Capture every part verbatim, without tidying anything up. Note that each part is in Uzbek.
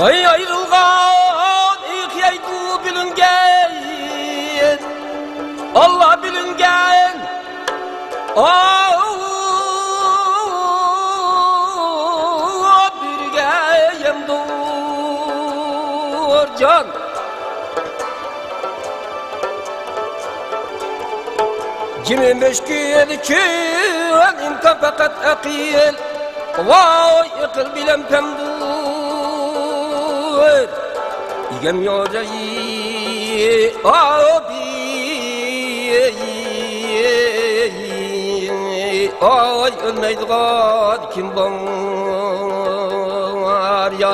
Oy ayrılgan ihyaydu bilingen Allah bilingen Oh birgeyem dur can Cime meşkil kül imkan fakat akil Vay ikil bilem pemdur İgem yorayi abi Ay ölmeydiğen kim var ya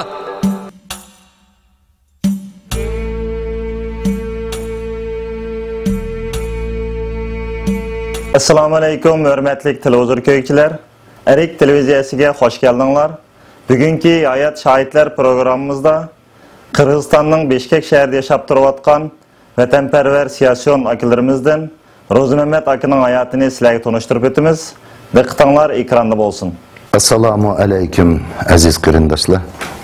Assalamu alaikum hörmetlik televizor köykçiler. Erik televiziyasiga hoş geldinglar. Bugünkü hayat şahitler programımızda Kırgızstan'ın Bishkek şehrinde yaşap turayotgan vatanperver siyasiyon akilerimizden Rozi Mehmet akının hayatını sizlerge tanıştırıp ötümüz. Diqqatinglar ekranda bolsun. Assalamu alaikum aziz qarindoshlar.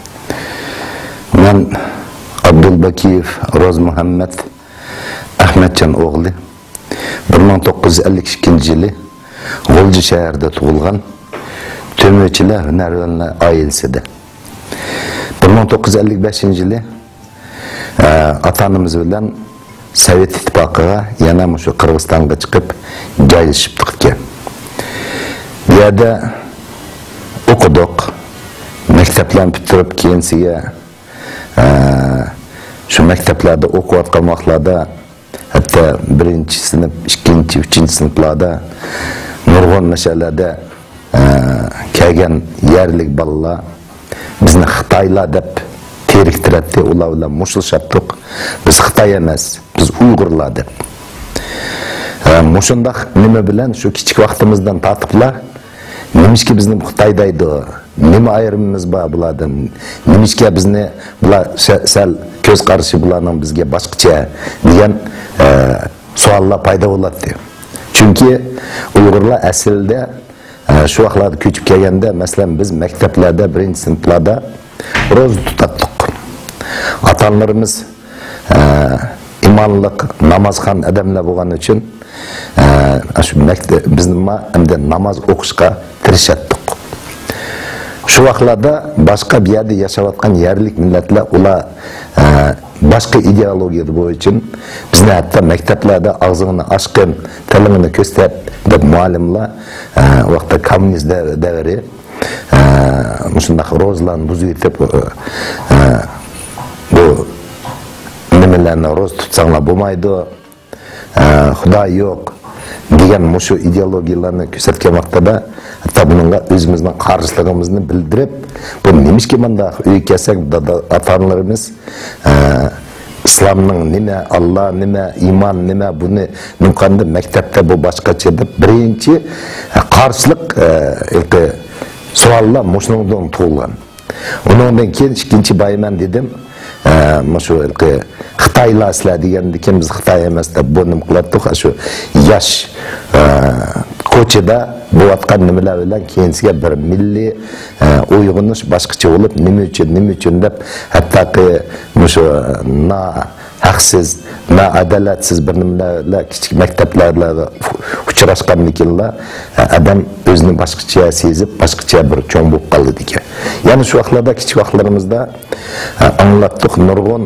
Men Abdulbakiyev Rozi Muhammad Ahmedcan o'g'li bir ming to'qqiz yuz ellik ikkinchi yili G'o'lji shahrida tug'ilgan Tömöchilar hunarvanlar oilasida. bir ming to'qqiz yuz ellik beshinchi yili atanimiz bilan Sovet ittifoqiga yana shu Qirg'izistonga chiqib joylashib chiqgan. Bu yerda o'qidik, maktablarni bitirib keyinsiga shu maktablarda o'qiyotgan vaqtlarda hatta birinchi sinf, ikkinchi, uchinchi sinflarda nurg'un masalalarda kelgan yerlik bolalar bizni Xitoylar deb teriktiradi, ular bilan mushtlashdik. Biz Xitoy emas, biz Uyg'urlar deb. Mushundaq nima bilan shu kichik vaqtimizdan tatiblar nimishki bizni Xitoy deydi, nima ayrimimiz bor bulardan, nimishki bizni bular sal ko'z qarashi bularning bizga boshqacha degan savollar paydo bo'ladi. Chunki Uyg'urlar aslida shu vaqtlarda ko'chib kelganda, masalan biz maktablarda, birinchi sinflarda ro'za tutatdik. Ota-onalarimiz imonliq, namozxon odamlar bo'lgani uchun shu maktab bizni hamda namoz o'qishga tirishdik. Shu vaqtlarda boshqa bir yerda yashayotgan yerlik millatlar ular boshqa ideologiya bo'yicha bizni hatto maktablarda og'zini ochqin, tilini ko'rsat deb muallimlar vaqtda kommunist davri shunday ro'zlarni buzib etib bu nimalarni ro'z tutsanglar bo'lmaydi, xudo yo'q degan mushu ideologiyalarni ko'rsatgan vaqtida hatto bunga o'zimizning qarshiligimizni bildirib, bu nimishki menda uy kelsak ota-onalarimiz islomning nima, Alloh nima, iymon nima, buni mumkinda maktabda bu boshqacha deb birinchi qarshilik savollar mushundan tug'ilgan. Undan keyin ikkinchi bayman dedim. Shu Xitoylar sizlar degandan biz Xitoy emas deb bo'lim qilatdik. Shu yosh ko'chada bo'layotgan nimalar bilan keyinsiga bir milliy uyg'unish boshqacha bo'lib, nima uchun, nima uchun deb hattoki shu na haqsiz, na adolatsiz bir nimalar kichik maktablarda uchrashganligilar odam o'zini boshqacha sezib, boshqacha bir cho'ng bo'lib qoldi ekan. Ya'ni shu vaqtlarda, kichik vaqtlarimizda anglatdik nurg'un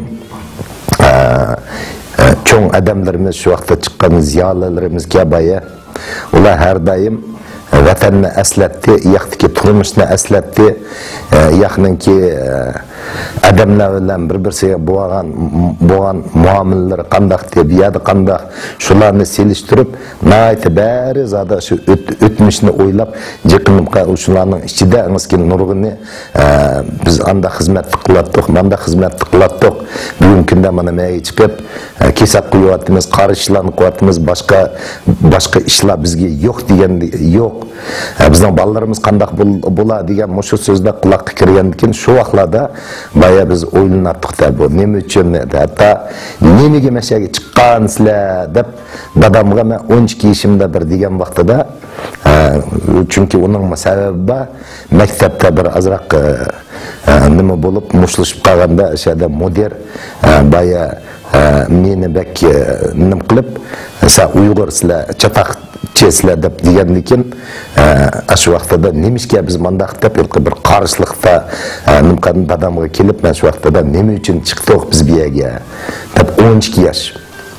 cho'ng odamlarimiz, shu vaqtda chiqqan ziyolilarimiz kaboya ular har doim vatanni aslatdi, yoqdagi turmushni aslatdi, yoqninki odamlar bilan bir-birsiga bo'lgan bo'lgan muomalalar qanday deb, yada qanday shularni selishtirib, nayta bari zada shu o'tmishni o'ylab, yiqinib shularning ichida miskin nurg'ini biz anda xizmat qilatdik, manda xizmat qilatdik. Bugungi kunda mana menga chiqib, kesak qo'yapmiz, qarishlarni qo'yapmiz, boshqa boshqa ishlar bizga yo'q degan yo'q. Bizning bolalarimiz qanday bo'lar degan mushu so'zlar quloqqa kirgandan shu vaqtlarda baya biz o'ylanardik bu nima uchun, hatto nimaga mashaga chiqqansizlar deb dadamga men o'n ikki yoshimda bir degan vaqtida Çünkü onun sebebi mektepte bir azrak nima bulup muşlaşıp kalganda şeyde modern baya meni bek nim qilib sa Uyg'ur sizlar çatak çesizlar deb degandan shu vaqtida nemishga biz mandaq deb bir qarshilikda nimqan dadamga kelib men shu vaqtida nima uchun chiqdik biz bu yerga deb o'n ikki yosh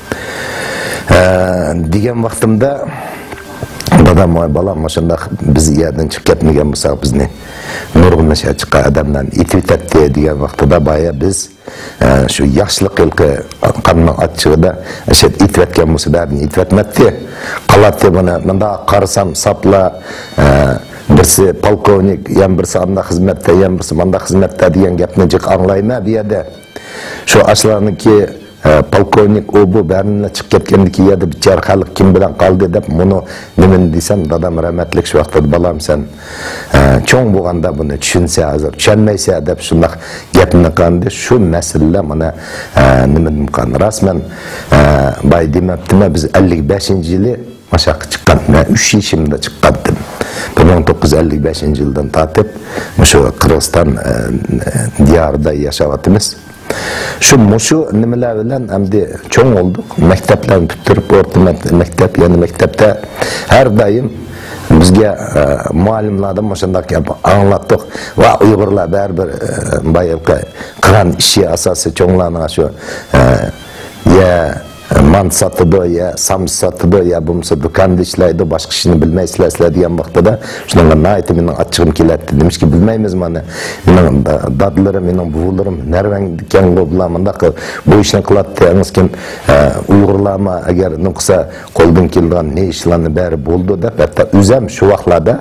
degan vaqtimda dadam voy balam o'shanda biz yerdan chiqib ketmagan bo'lsak bizni nurg'un chiqqan odamdan itvitatdi degan vaqtida boya biz shu yaxshilik qilqi qanning achchig'ida o'sha itvatgan bo'lsa barini itvatmatdi qoladi buni munda qarasam sapla birsi polkovnik ham birsi anda xizmatda ham birsi manda xizmatda degan gapni jiq anglayman bu yerda shu ashlarniki polkovnik o bu barini chiqib ketgandiki yerda bichar xalq kim bilan qoldi deb buni nimani desam dadam rahmatlik shu vaqtda balam sen cho'ng bo'lganda buni tushunsa hozir tushunmaysa deb shunday gapni qildi shu masala mana nima qilgan rasman boy demabdimi biz ellik beshinchi yili mashaqqa chiqqan men uch yoshimda chiqqandim bir ming to'qqiz yuz ellik beshinchi yildan tortib shu Qirg'iziston diyorida yashayapmiz. Şu muşu nimeler bilen endi çoğun olduk. Mektepten bitirip orta mektep yani mektepte her daim bizge muallimlardan maşandak anlattık. Va Uygurlar berber bayılkı kıran işi asası çoğunlarına şu ya man satıdı ya sam satıdı ya bumsa dükkanda işleydi başka işini bilmeysizler diyen vaqtida şundan nayeti mening açığım keletdi demiş ki bilmeymiz mani mening dadlarım mening buvularım nerven dükkan bulamanda bu işini kılattı yalnız kim Uygurlarma eğer noksa koldan kelgan ne işlerini beri buldu da hatta üzem şu vaqtlarda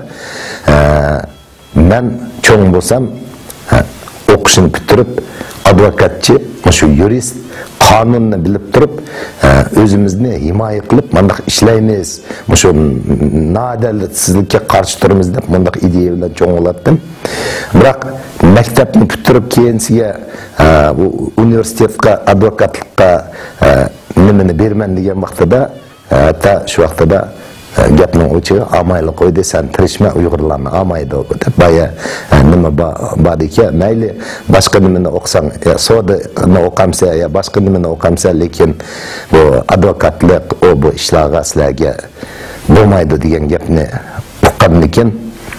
ben çoğun bolsam o'qishni bitirib advokatchi shu yurist qonunni bilib turib o'zimizni himoya qilib mundaq ishlaymiz shu noadolatsizlikka qarshi turamiz deb mundaq ideya bilan cho'ng'latdim. Biroq maktabni bitirib keyinsiga universitetga advokatlikqa nimani berman degan vaqtida hatta shu vaqtida gapning o'chig'i amayli qo'ydi sen tirishma Uyg'urlarni amaydi deb boya nima bor ekan mayli boshqa nimani o'qisang sodani o'qamsa ya boshqa nimani o'qamsa lekin bu advokatlik o bu ishlarga sizlarga bo'lmaydi degan gapni uqqandan keyin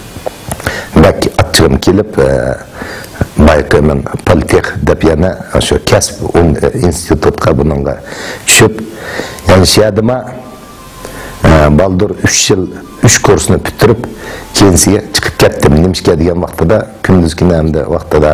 bak achchig'im kelib bayqi men politex deb yana shu kasb institutga bunga tushib yani shiyadima baldur üç yıl üç kursunu bitirip kendisiye çıkıp kettim. Nimishga degan vaqtida kunduzgina hamda vaqtida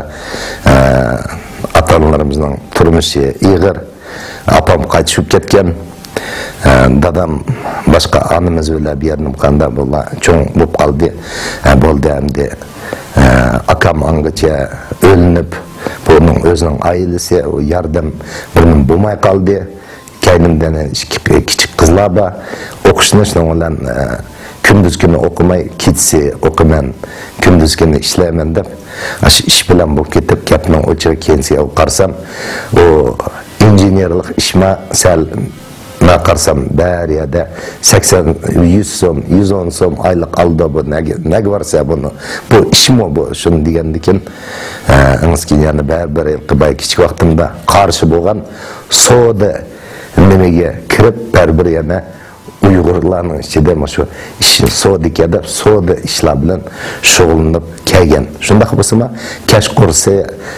ata-onalarimizning turmushi ig'ir apam qaytishib ketgan dadam boshqa onamiz bilan bir yerni qanda bo'la cho'ng bo'lib qoldi bo'ldi hamda akam angacha o'linib buning o'zining oilasi yordam birning bo'lmay qoldi. Kendimden küçük kızlar var, okuşunu olan gündüz günü okumay, kitsi okuman, gündüz günü işleyemen de, aşı iş bilen bu kitap yapman oçağı kendisiye okarsam, o injinerlik işime sel ne karsam ber ya da seksen, yüz som, yüz on som aylık aldı bu ne ne varsa bunu, bu işim o bu, şunu diyendikin, ıngıskin yani ber ber yılkı küçük vaktimde karşı boğan, soğudu, nimaga kirib bir yana Uyg'urlarning ichida shu ishni sodikada soda ishlar bilan shug'ullanib kelgan. Shundaq bo'lsa, kash kursi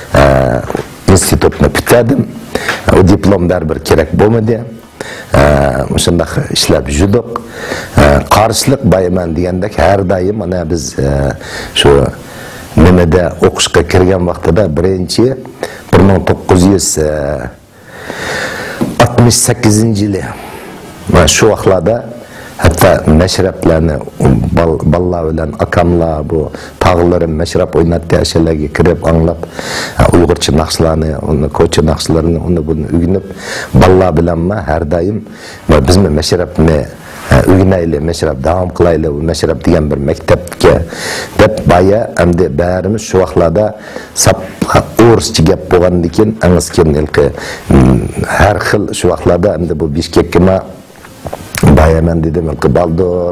institutni bitirdim. O diplom bir kerak bo'lmadi. Shundaq ishlab yurdik. Qarshilik bayman degandek har doim mana biz shu nimada o'qishga kirgan vaqtida birinchi bir ming to'qqiz yuz altmış sekizinci yılı şu vaqtlarda hatta meşreplerini ballar bilen akamlar bu tağlarım meşrep oynattığı aşağıya kirip anlap Uygurça naqşlarını, onu Koça naqşlarını onu bunu ügünüp ballar bilen mi her daim biz mi meşrep mi ügünaylı meşrep devam kılaylı bu meşrep diyen bir mektepke dep baya hem de bärimiz şu vaqtlarda sap Orusça gap bo'lgandan keyin angiskin ilki har xil shu vaqtlarda endi bu Bishkekka bayaman dedim baldur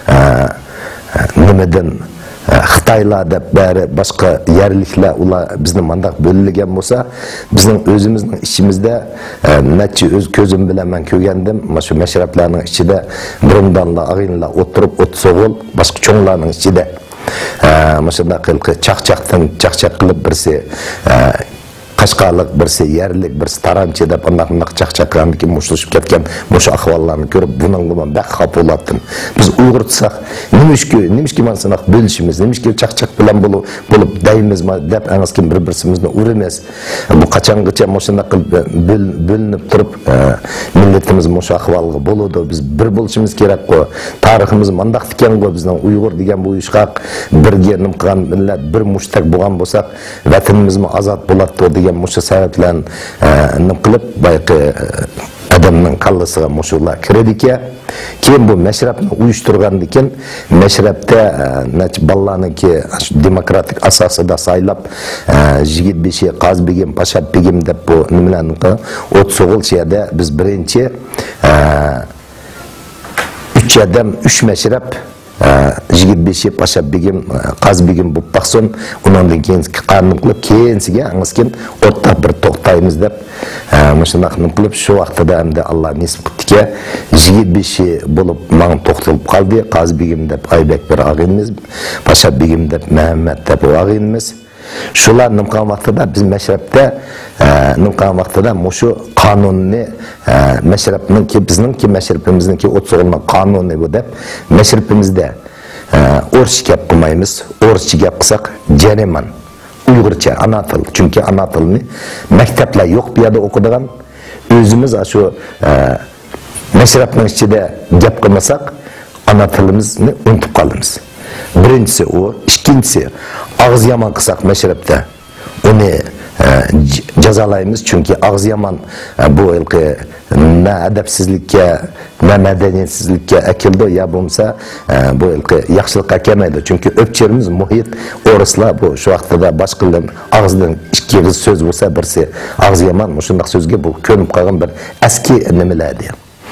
nimeden Xitaylar deb bari boshqa yerliklar ular bizni mandaq bo'lgan bo'lsa, bizning o'zimizning ichimizda necha o'z ko'zim bilan men ko'rgandim, mana shu mashrablarning ichida burundanlar, ag'inlar o'tirib o't so'g'il, boshqa cho'nglarning ichida mana shunday qilib chaqchaqdan chaqchaq qilib birsi Qashqarlik birsi yerlik birsi taranchi deb anaqa chaqchaqlarni kim mushtlashib ketgan o'sha ahvollarni ko'rib buning bilan baq xafa bo'lardim. Biz Uyg'urtsak nimishki nimishki mana shunaqa bo'lishimiz, nimishki chaqchaq bilan bo'lib bo'lib deymiz deb anaskin bir-birimizni uramiz. Bu qachongacha mana shunaqa bo'linib turib millatimiz o'sha ahvolga bo'ladi. Biz bir bo'lishimiz kerak-ku. Tariximiz mandaq ekan-ku bizning Uyg'ur degan bu ishqaq birga nim qilgan millat bir mushtak bo'lgan bo'lsak, vatanimizni ozod bo'ladi mushu sabablarni nim qilib bayqi adamning kallasiga mushular kiradiki, keyin bu mashrabni uyushtirgandan keyin mashrabda ballarniki demokratik asosida saylab Yigitbeshi, Qazbegim, Pashabegim deb bu nimalarni o't so'g'ilchada biz birinchi uch adam uch mashrab Yigitbeshi, Pashabegim, Qazbegim bo'lib baqsin, undan keyin qanun qilib keyinsiga angaskin o'rta bir to'xtaymiz deb mana shunday qilib shu vaqtda hamda Alloh nasib qildiki Yigitbeshi bo'lib men to'xtalib qoldi. Qazbegim deb Aybek bir ag'inimiz, Pashabegim deb Muhammad deb ag'inimiz. Shular nimqan vaqtida biz mashrabda nimqan vaqtida mushu qonunni mashrabningki bizningki mashrabimizningki o't so'g'ilma qonuni bu deb mashrabimizda o'rcha gap qilmaymiz. O'rcha gap qilsak jariman. Uyg'urcha ana til, chunki ana tilni maktablar yo'q bu yerda o'qidigan. O'zimiz shu mashrabning ichida gap qilmasak ana tilimizni unutib qolamiz. Birinchisi o, ikkinchisi og'iz yomon qilsak mashrabda uni jazolaymiz, chunki og'iz yomon bu ilqi na adabsizlikka, na madaniyetsizlikka akildi, ya bo'lmasa bu ilqi yaxshilikqa kelmaydi. Chunki o'pcherimiz muhit o'rislar bu shu vaqtida boshqalar og'izdan ikki og'iz so'z bo'lsa, birsi og'iz yomon, shunday so'zga bu ko'nib qolgan bir eski nimalardi.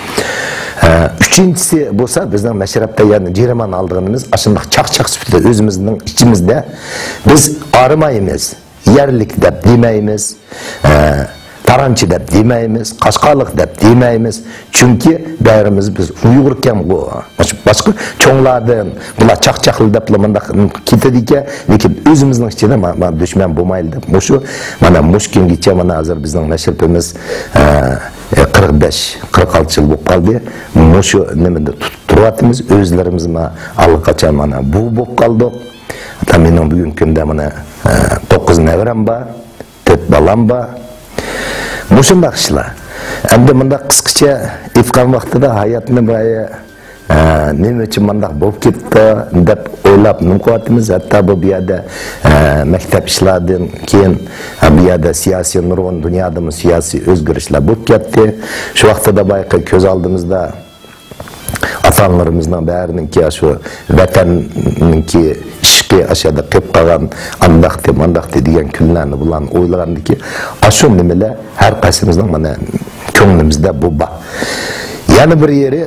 Üçüncüsü bo'lsa bizning mashrabda yani jeriman aldığımız aşındak çaq-çaq süpüde özümüzün içimizde biz arımayımız, yerlik deb demeyimiz, taranchi deb demeyimiz, Qashqarlik deb demeyimiz. Çünkü bärimiz biz Uyg'urken bu başka çoğlardan bular çaq-çaqlı deb manda ketadiki, lekin özümüzün içinde mana düşman bo'lmaydi deb. Mushu mana mush kungacha mana hozir bizning mashrabimiz qirq besh qirq olti yil bo'lib qoldi. Mushu nimada tutib turyapmiz, o'zlarimiz mana allaqachon mana bu bo'lib qoldik. Hatta mening bugungi kunda mana to'qqiz navaram bor, to'rt balam bor. Mushundaq ishlar. Endi bunda qisqacha aytgan vaqtida hayotni boya nima uchun bundaq bo'lib ketdi deb o'ylab nimqotimiz. Hatto bu yerda maktab ishlaridan keyin bu yerda siyosiy nurg'un dunyoda siyosiy o'zgarishlar bo'lib ketdi. Shu vaqtda bayqa ko'z oldimizda ata-onalarimizning barininki shu vatanninki ishqi aşağıda qilib qolgan andaqti mandaqti degan kunlarni bularni o'ylagandiki, shu nimalar har qaysimizning mana ko'nglimizda bu bor. Yana bir yeri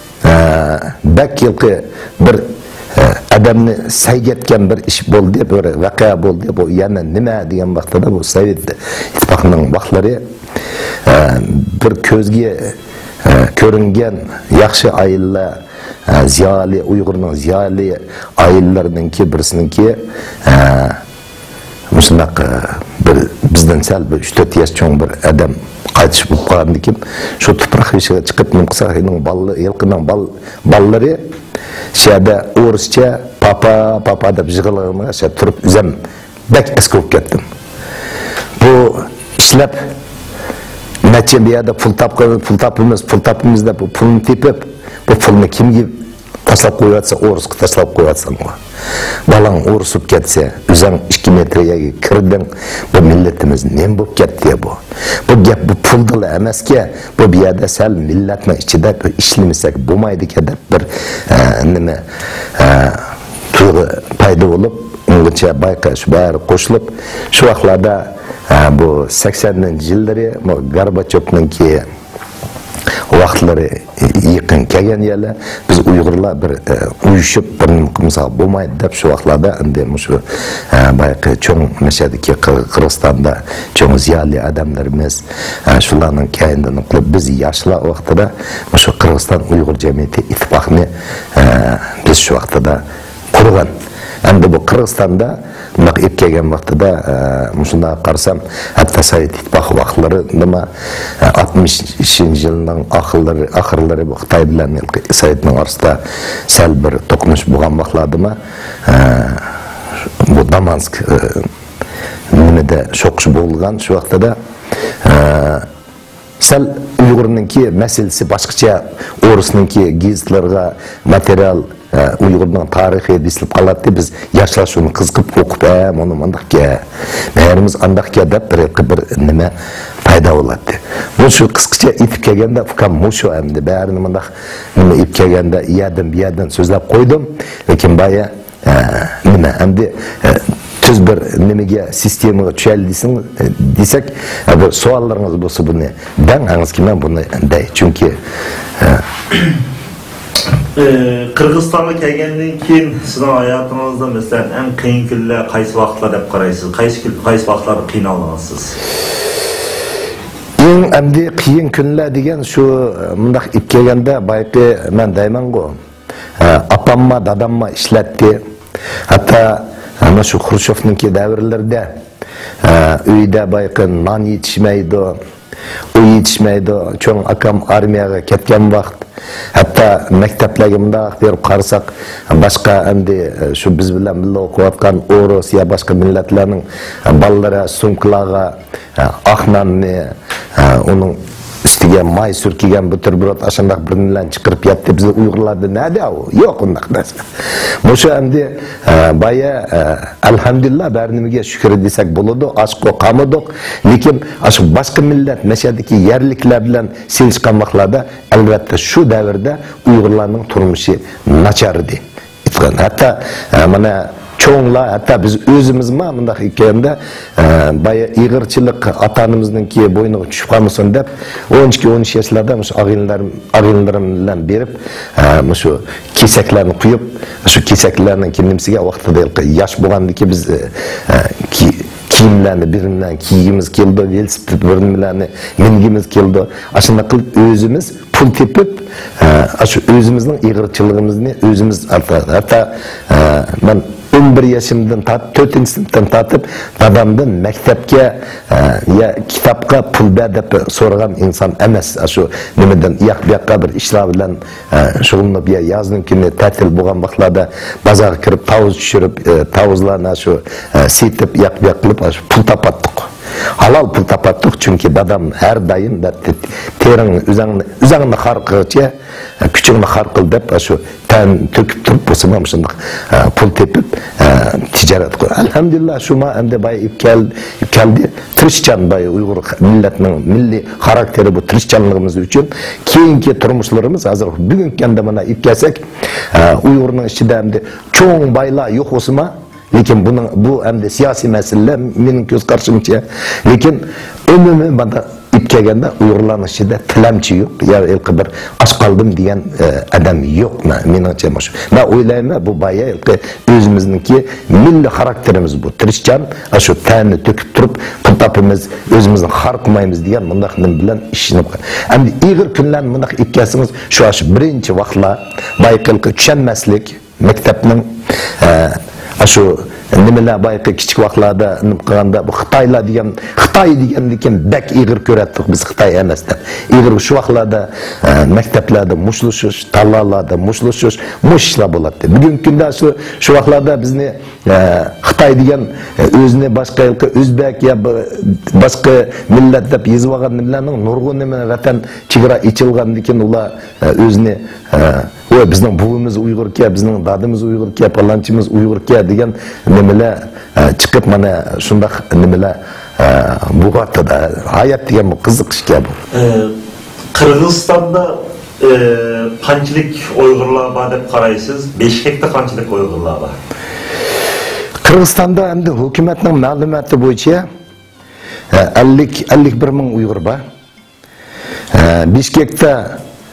bak yilqi bir adamni saygatgan bir ish bo'ldi, bir voqea bo'ldi. Bu yana nima degan vaqtida bu Sovet ittifoqining vaqtlari bir ko'zga ko'ringan yaxshi ayollar, ziyoli Uyg'urning ziyoli ayollarininki birisininki mushunaq bir bizdan sal bir uch to'rt yosh cho'ng bir adam qaytish bo'lib qolgandan keyin shu tuproq ishiga chiqib nimqisaqning balli yilqining bal ballari shada o'rischa papa papa deb yig'ilg'ini sha turib uzam bak askov ketdim. Bu ishlab necha bir yerda pul topgan, pul topimiz, pul topimizda bu pulni tepib, bu pulni kimga tashlab qo'yatsa, o'risga tashlab qo'yatsan. Balang o'risib ketsa, o'zing ikki metrga kirding, bu millatimiz nima bo'lib ketdi bu? Bu gap bu pulda emaski, bu bir yerda sal millatning ichida ishlamasak bo'lmaydi-ku deb bir nima tuyg'u paydo bo'lib, ungacha bayqash bari qo'shilib, shu vaqtlarda bu saksoninchi yillari Gorbachevninki vaqtlari yaqin kelgan yerlar biz Uyg'urlar bir uyushib bir misol bo'lmaydi deb shu vaqtlarda endi shu bayqi cho'ng mashadagi Qirg'izistonda cho'ng ziyoli odamlarimiz shularning kayindan qilib biz yoshlar vaqtida shu Qirg'iziston Uyg'ur jamiyati ittifoqini biz shu vaqtida qurgan. Endi bu Qirg'izistonda bunaq ep kelgan vaqtida shunda qarsam hatto Sovet ittifoqi vaqtlari nima oltmishinchi yilning oxirlari oxirlari bu Xitoy bilan Sovetning orasida sal bir to'qinish bo'lgan vaqtlardimi bu Damansk nimada sho'qish bo'lgan shu vaqtida sal Uyg'urninki masalasi boshqacha o'risninki gazitlarga material Uyg'urning tarixi desilib qoladi biz yoshlar shuni qiziqib o'qib ham uni mundaqga ba'rimiz andaqga deb bir bir nima paydo bo'ladi. Bu shu qisqacha aytib kelganda ukam mushu endi ba'rini mundaq nima aytib kelganda yadim yadim so'zlab qo'ydim lekin baya nima endi tuz bir nimaga sistemaga tushaylik desang desak bir savollaringiz bo'lsa buni dan angizki men buni day chunki Qirg'izistonga kelgandan keyin sizning hayotingizda masalan eng qiyin kunlar qaysi vaqtlar deb qaraysiz? Qaysi qaysi vaqtlarda qiynaldingiz? Eng endi qiyin kunlar degan shu mundaq ip kelganda bayqi men deyman-ku. Apamma, dadamma ishlatdi. Hatto ana shu Xrushchevninki davrlarida uyda bayqi non yetishmaydi, uy yetishmaydi. Cho'ng akam armiyaga ketgan vaqt hatta maktablarga mundaq berib qarasak boshqa endi shu biz bilan birga o'qiyotgan O'rus ya boshqa millatlarning bolalari sumkalarga oqnonni uning ustiga may surkigan buterbrod ashundoq bir bilan chiqarib yatdi. Biz Uyg'urlarda nada u yo'q undaq narsa. O'sha endi baya alhamdulillah barnimaga shukr desak bo'ladi. Ashqo qamadoq lekin shu boshqa millat mashadagi yerliklar bilan selishgan vaqtlarda albatta shu davrda Uyg'urlarning turmushi nachar edi. Hatta mana çoğunla hatta biz özümüzme mundaq ekende baya ig'irchilik atanımızınki boynuga tushib qolmasin deb o'n ikki o'n uch yoshlarda shu ag'inlarim ag'inlarim bilan berib shu kesaklarni quyib shu kesaklarning kimsimsiga vaqtida yosh bo'lgandiki biz kiyimlarni birimdan kiyigimiz keldi, velosiped birimlarni mingimiz keldi. Aslında qilib özümüz pul tepib shu o'zimizning ig'irchiligimizni o'zimiz hatta ben o'n bir yaşımdan tatib, to'rtinchi sinfdan tatib, dadamdan maktabga ya kitobga pul ber deb so'ragan inson emas. Shu nimadan yoq bu yoqqa bir ishlar bilan shug'ullanib ya yozning kuni ta'til bo'lgan vaqtlarda bozorga kirib tavuz tushirib, tavuzlarni shu setib yoq bu yoq qilib shu pul topatdik. Halal pul topatdik chunki dadam har doim tering o'zingni o'zingni xarqicha kuchingni xarqil deb shu tan to'kib turib bo'lsa ham shunday pul tepib tijorat qildi. Alhamdulillah shu ma endi bay ipkal ipkaldi tirishchan bay Uyg'ur millatining milliy xarakteri bu tirishchanligimiz uchun keyingi turmushlarimiz hozir bugungi kunda mana ipkasak Uyg'urning ichida endi cho'ng baylar yo'q bo'lsa lekin bunun bu endi siyosiy masalalar mening ko'z qarashimcha lekin umumiy bana ip kelganda Uyg'urlarning ichida tilamchi yo'q ya ilqi bir och qoldim degan odam yo'q meningcha shu. Men o'ylayman bu baya ilqi o'zimizningki milliy xarakterimiz bu tirishchan shu ta'ni to'kib turib pul topimiz o'zimizni xar qilmaymiz degan bundaq nim bilan ishinib endi ig'ir kunlarni bundaq ip kelsangiz shu shu birinchi vaqtlar bayqilqi tushunmaslik maktabning shu nimalar bayqi kichik vaqtlarda nim qilganda bu Xitoylar degan Xitoy degandan bak ig'ir ko'ratdik biz Xitoy emas deb. Ig'ir shu vaqtlarda maktablarda mushlashish, tallarlarda mushlashish, mushlar bo'ladi. Bugungi kunda shu shu vaqtlarda bizni Xitoy degan o'zini boshqa yilqi o'zbek ya boshqa millat deb yozib olgan nimalarning nurg'un nima vatan chegara ichilgandan keyin ular o'zini o bizning buvimiz Uyg'urga, bizning dadimiz Uyg'urga, palanchimiz Uyg'urga degan nimalar chiqib mana shundaq nimalar bu vaqtda hayot degan bu qiziq ishga bu. Qirg'izistonda qanchalik Uyg'urlar bor deb qaraysiz? Beshkekda qanchalik Uyg'urlar bor? Qirg'izistonda endi hukumatning ma'lumoti bo'yicha ellik ellik bir ming Uyg'ur bor. Bishkekda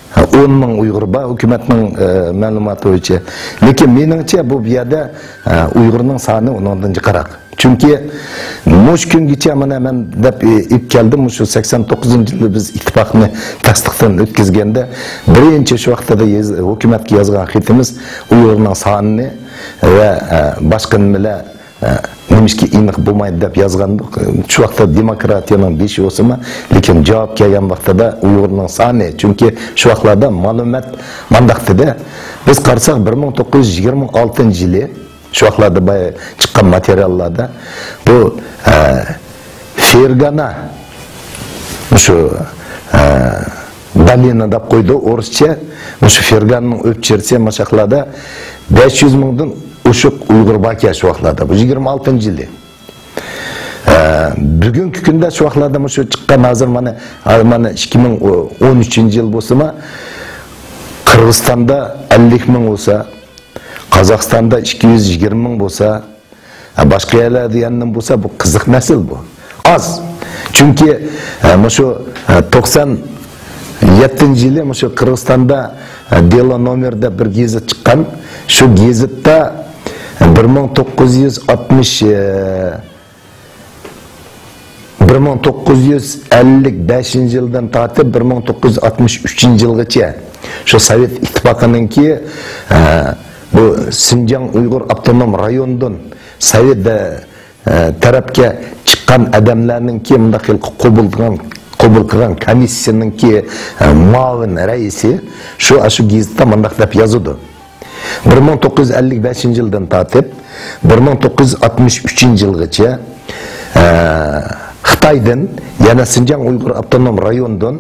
o'n ming Uyg'ur bor hukumatning ma'lumoti bo'yicha. Lekin meningcha bu yerda Uyg'urning soni undan jiqaroq. Chunki mush kungacha mana men deb ib keldim, shu sakson to'qqizinchi yilda biz ittifoqni tasdiqdan o'tkazganda birinchi shu vaqtda hukumatga yozgan xatimiz Uyg'urning sonini va boshqa nimalar nimishki aniq bo'lmaydi deb yozgandik. Shu vaqtda demokratiyaning beshi o'simi, lekin javob kelgan vaqtida Uyg'urning soni, chunki shu vaqtlarda ma'lumot mandaqtida biz qarasak bir ming to'qqiz yuz yigirma oltinchi yili şu vaqtlarda bay chiqqan materiallarda bu e, Fergana şu e, Dalina deb qo'ydi o'rischa. Shu Ferganning o'pchersi mashaqlarda besh yuz mingdan o'shiq Uyg'ur baka shu vaqtlarda. Bu yigirma oltinchi yili. E, bugungi kunda shu vaqtlarda shu chiqqan hozir mana mana ikki ming o'n uchinchi yil bo'lsa-ma Qirg'izistonda ellik ming bo'lsa, Qozog'istonda ikki yuz yigirma ming bo'lsa, boshqa yerlarda yandan bo'lsa, bu qiziq masal bu. Az. Chunki shu to'qson yettinchi yili shu Qirg'izistonda Delo nomerda bir gazet chiqqan. Shu gazetda bir ming to'qqiz yuz oltmish bir ming to'qqiz yuz ellik beshinchi yildan tortib bir ming to'qqiz yuz oltmish uchinchi yilgacha shu Sovet ittifoqininki bu Sinjan Uyg'ur avtonom rayonidan Sovet tarafga chiqqan odamlarningki bunday qilib qabul qilgan qabul qilgan komissiyaninki muavin raisi shu shu gazetda bunday deb yozadi. bir ming to'qqiz yuz ellik beshinchi yildan tortib bir ming to'qqiz yuz oltmish uchinchi yilgacha Xitoydan yana Sinjan Uyg'ur avtonom rayonidan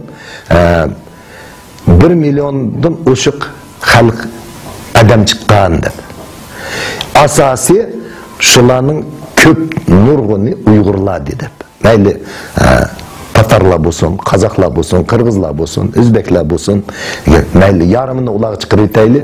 bir milliondan oshiq xalq adam chiqqan deb. Asosiy shularning ko'p nurg'uni Uyg'urlar deb. Mayli Tatarlar bo'lsin, Qozoqlar bo'lsin, Qirg'izlar bo'lsin, O'zbeklar bo'lsin, mayli yarmini ular chiqarib aytayli.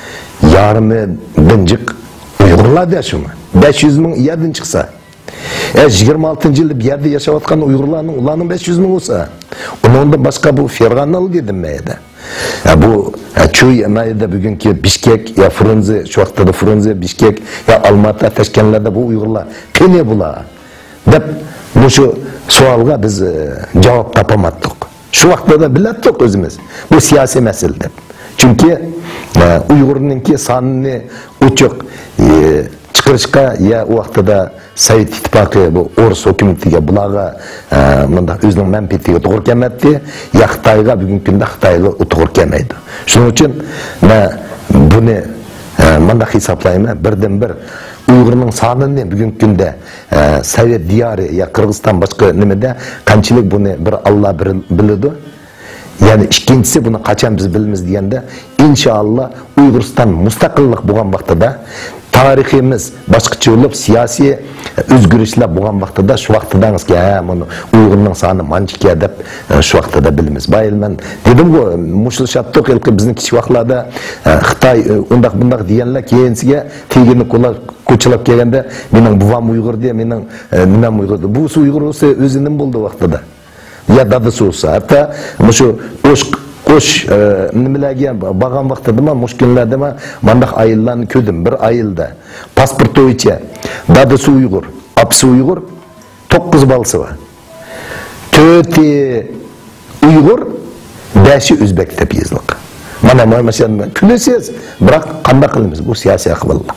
Yarmidan jiq Uyg'urlar da shumi. besh yuz ming yerdan chiqsa. E yigirma oltinchi yilda bu yerda yashayotgan Uyg'urlarning ularning besh yuz ming bo'lsa, undan boshqa bu Ferg'anal dedim mayda. Ya bu Chuy mayda bugungi Bishkek ya Frunze, shu vaqtda Frunze, Bishkek ya Olmata, Toshkentlarda bu Uyg'urlar qani bular deb shu savolga biz javob topamadik. Shu vaqtda bilatdik o'zimiz. Bu siyosiy masala deb. Chunki Uyg'urninki sonini uchuq chiqarishga ya u vaqtda Sovet ittifoqi bu O'rus hukumatiga bularga bunda o'zining manfaatiga to'g'ri kelmaydi, ya Xitoyga bugungi kunda Xitoyga to'g'ri kelmaydi. Shuning uchun men buni menda hisoblayman, birdan bir Uyg'urning sonini bugungi kunda Sovet diyori ya Qirg'iziston boshqa nimada qanchalik buni bir Alloh biladi. Yani ikkinchisi buni qachon biz bilamiz deganda, inshaalloh Uyg'uriston mustaqillik bo'lgan vaqtida tariximiz boshqacha bo'lib, siyosiy o'zgarishlar bo'lgan vaqtida shu vaqtidangizga buni Uyg'urning soni manchika deb shu vaqtida bilamiz. Bayilman dedim-ku, mushul shattoq yilqi bizning kichik vaqtlarda Xitoy undaq bundaq deganlar keyinsiga tegini qo'llar ko'chilab kelganda mening buvam Uyg'ur deya, mening nimam Uyg'ur. Bu Uyg'ur bo'lsa o'zining bo'ldi vaqtida. Ya dadasi olsa, hatta shu qo'sh qo'sh nimalarga borgan vaqtida men mushkullarda men mandaq ayillarni ko'rdim. Bir ayilda pasport bo'yicha dadasi Uyg'ur, apasi Uyg'ur, to'qqiz bolasi bor. to'rti Uyg'ur, beshi o'zbek deb yozilgan. Mana mana shu kulasiz, biroq qanday qilamiz bu siyosiy ahvollar.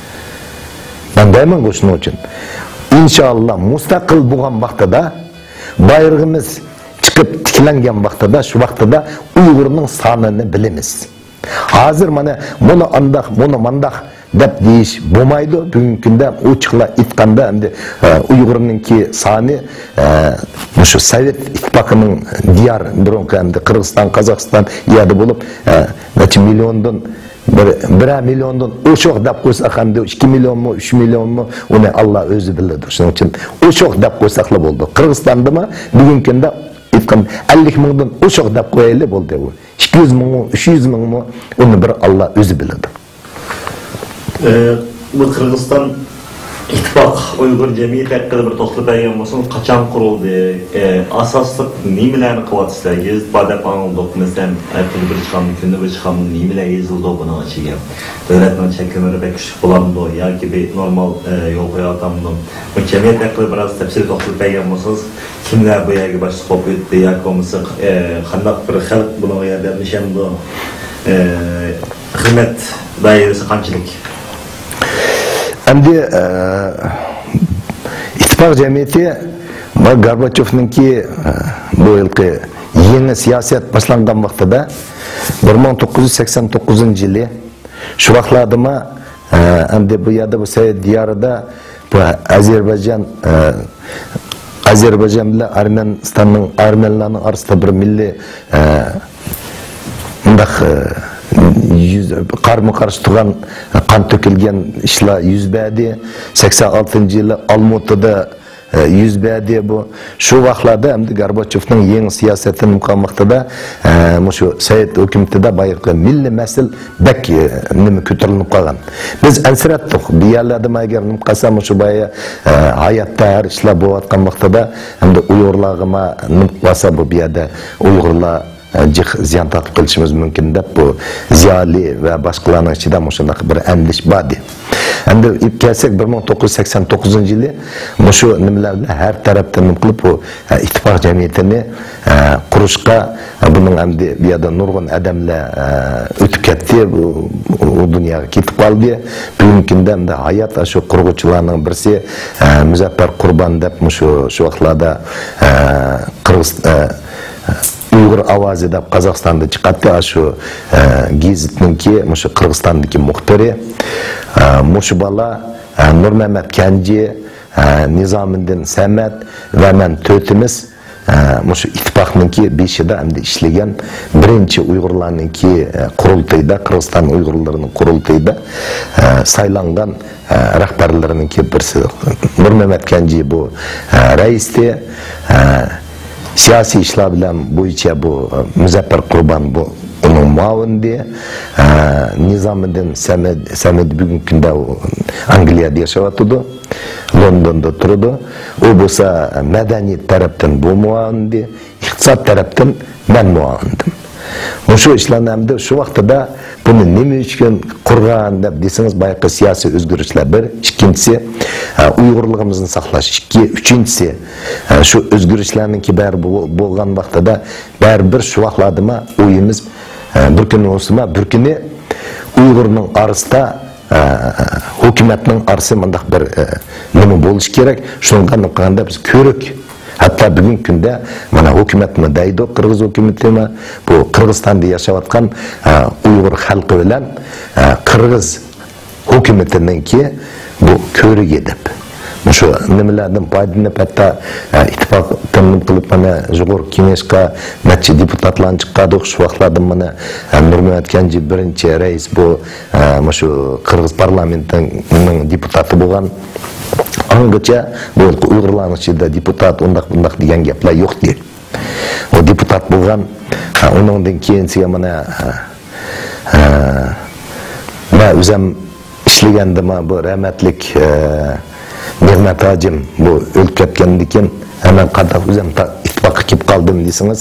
Men deyman shuning uchun inshaalloh mustaqil bo'lgan vaqtida bayrog'imiz chiqib tiklangan vaqtida shu vaqtida Uyg'urning sonini bilamiz. Hozir mana buni andaq, buni mandaq deb deyish bo'lmaydi. Bugungi kunda ochiqlar aytganda endi Uyg'urningki soni shu Sovet ittifoqining diyor bironka endi Qirg'iziston, Qozog'iston yerda bo'lib necha milliondan bir bir milliondan o'shoq deb qo'ysak ham ikki millionmi, uch millionmi uni Alloh o'zi biladi. Shuning uchun o'shoq deb qo'ysaqlar bo'ldi. Qirg'izistondami bugungi kunda aytgan ellik mingdan o'shoq deb qo'yayli bo'ldi bu. ikki yuz mingmi, uch yuz mingmi uni bir Alloh o'zi biladi. Bu Qirg'iziston İttifaq Uyghur cemiyet hakkında bir to'xtalib bergan bo'lsin, qachon qurildi? Asosliq nimalarni qilyapsizlar? Badab anıldık mesela aytib bir chiqam, kunda bir chiqam, nimalar yozildi buning ichiga? Davlatning cheklanmalari pek kuchli bo'ladimi yoki bir normal yo'l qo'yadimi? Bu cemiyet hakkında biraz tafsil to'xtalib bergan bo'lsangiz, kimlar bu yerga boshliq bo'lib o'tdi yoki bo'lmasa qanday bir xalq buning yerda nishandi? Xizmat doirasi qanchalik? Endi ittifaq jamiyati Gorbachevninki bu yilgi yangi siyosat boshlangan vaqtida bir ming to'qqiz yuz sakson to'qqizinchi yili shu vaqtlarda endi bu yerda bu Sovet diyorida bu Ozarbayjon Ozarbayjon bilan Armanistonning armanlarning orasida bir milliy undaq yüz qarma qarshi turgan qon to'kilgan ishlar yuz berdi. sakson oltinchi yili Almatada yuz berdi bu. Shu vaqtlarda hamda Gorbachevning yangi siyosatini muqomatida shu Sovet hukumatida bayqi milliy masal bak nima ko'tarilib qolgan. Biz ansratdik. Bu yerlarda agar nim qasam shu boya hayotda har ishlar bo'layotgan vaqtida hamda Uyg'urlarga nim qasa bu yerda Uyg'urlar ziyan tatib qilishimiz mumkin deb bu ziyoli va boshqalarning ichida shunday bir andish bor. Endi ib kelsak bir ming to'qqiz yuz sakson to'qqizinchi yili shu nimalar bilan har tarafdan qilib bu ittifoq jamiyatini qurishga buning hamda bu yerda nurg'un odamlar o'tib ketdi, bu dunyoga ketib qoldi. Bugungi kunda hamda hayot shu qurg'uvchilarning birisi Muzaffar Qurbon deb shu shu vaqtlarda Qirg'iz Uyghur ovozi deb Qozog'istonda chiqadi. Shu gazetninki shu Qirg'izistondagi muxbiri mushu bola Nurmamat Kanji, Nizomiddin Samat va men to'rtimiz mushu ittifoqninki beshida hamda ishlagan birinchi Uyg'urlarninki qurultayda, Qirg'iziston Uyg'urlarining qurultayda saylangan rahbarlarininki birisi. Nurmamat Kanji bu raisdi. Siyasi ishlar bilan bo'yicha bu Muzaffar Qurbon bu uning muavindi. Nizomiddin Samad bugungi kunda Angliyada yashayotdi, Londonda turadi. U bo'lsa madaniyat tarafdan bu muavindi, iqtisod tarafdan men muavindim. Shu ishlarni hamda shu vaqtida buni nima uchun qurgan deb desangiz, bayqi siyosiy o'zgarishlar bir, ikkinchisi Uyg'urligimizni saqlash, ikki, uchinchisi shu o'zgarishlarninki bari bo'lgan vaqtida baribir shu vaqtlarda o'yimiz bir kun o'sma, bir kuni Uyg'urning orasida hukumatning orasi mendaq bir nima bo'lish kerak, shunga qilganda biz ko'rik. Hatta bugungi kunda mana hukumatni deydi, Qirg'iz hukumatini bu Qirg'izistonda yashayotgan Uyg'ur xalqi bilan Qirg'iz hukumatiningki bu ko'rik edib. Shu nimalardan foydalanib hatta ittifoq tanlab qilib mana Jug'ur Kengashga necha deputatlarni chiqardik. Shu vaqtlarda mana Nurmamat Kanji birinchi rais bu shu Qirg'iz parlamentining deputati bo'lgan. Angacha bu Uyg'urlarning ichida deputat undaq bundaq degan gaplar yo'qdi. O deputat bo'lgan, uningdan keyinsiga mana men o'zim ishlagandima bu rahmatlik Mehmet Hacim bu o'lib ketgandan keyin hemen qadaq o'zim ittifoqqa kelib qoldim desangiz,